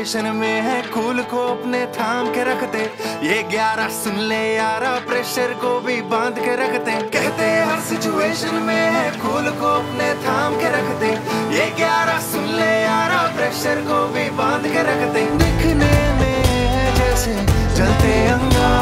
Situation में है cool को अपने थाम के रखते। ये 11 सुन ले यारा, प्रेशर को भी बांध के रखते। कहते हर सिचुएशन में है कूल को अपने थाम के रखते। ये 11 सुन ले यारा, प्रेशर को भी बांध के रखते। दिखने में है जैसे जलते अंगार,